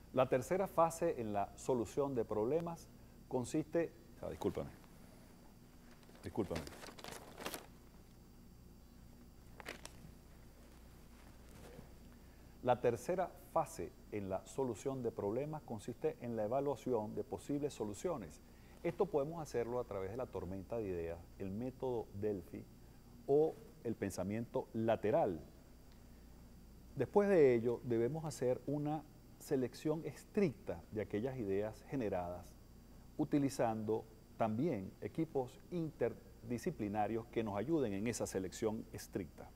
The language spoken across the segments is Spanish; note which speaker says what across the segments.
Speaker 1: La tercera fase en la solución de problemas consiste... discúlpame. La tercera fase en la solución de problemas consiste en la evaluación de posibles soluciones. Esto podemos hacerlo a través de la tormenta de ideas, el método Delphi o el pensamiento lateral. Después de ello, debemos hacer una selección estricta de aquellas ideas generadas, utilizando también equipos interdisciplinarios que nos ayuden en esa selección estricta.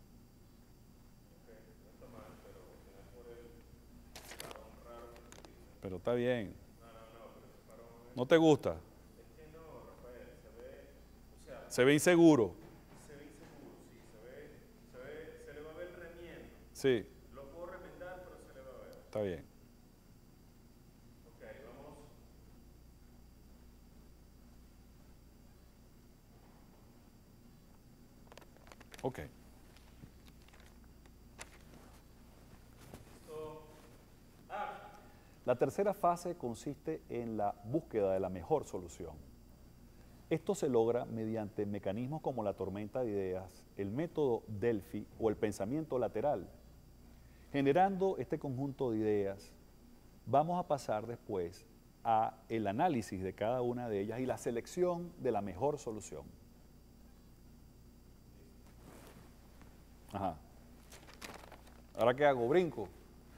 Speaker 1: Pero está bien. ¿No te gusta?
Speaker 2: Es que no, Rafael,
Speaker 1: Se ve inseguro.
Speaker 2: se ve inseguro, sí, se le va a ver el remiendo.
Speaker 1: Sí,
Speaker 2: Lo puedo remendar, pero se le va a ver.
Speaker 1: está bien.
Speaker 2: Ok, vamos.
Speaker 1: Ok.
Speaker 2: Listo. Ah,
Speaker 1: La tercera fase consiste en la búsqueda de la mejor solución. Esto se logra mediante mecanismos como la tormenta de ideas, el método Delphi o el pensamiento lateral. Generando este conjunto de ideas, vamos a pasar después a el análisis de cada una de ellas y la selección de la mejor solución. Ajá. ¿Ahora qué hago? ¿Brinco?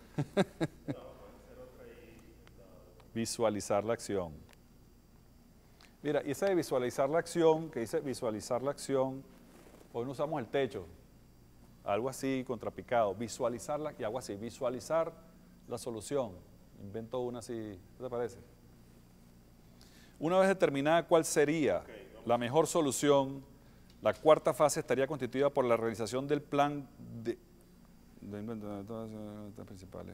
Speaker 1: Visualizar la acción. Mira, y esa de visualizar la acción, que dice visualizar la acción, hoy no usamos el techo, algo así contrapicado, visualizarla y algo así, visualizar la solución. Invento una así, ¿qué te parece? Una vez determinada cuál sería la mejor solución, la cuarta fase estaría constituida por la realización del plan de todas las principales.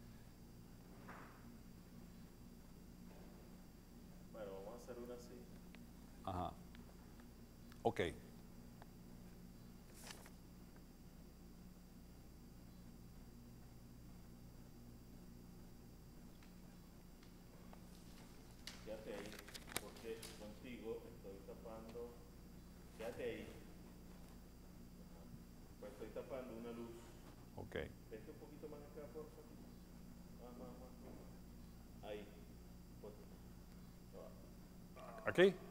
Speaker 2: bueno, vamos a hacer una así.
Speaker 1: Ajá. Ok.
Speaker 2: Quédate ahí, porque contigo estoy tapando. Quédate ahí. Ajá. Pues estoy tapando una luz.
Speaker 1: Ok.
Speaker 2: Vete un poquito más acá, por favor. Más. Ahí. Ponte.
Speaker 1: ¿Aquí?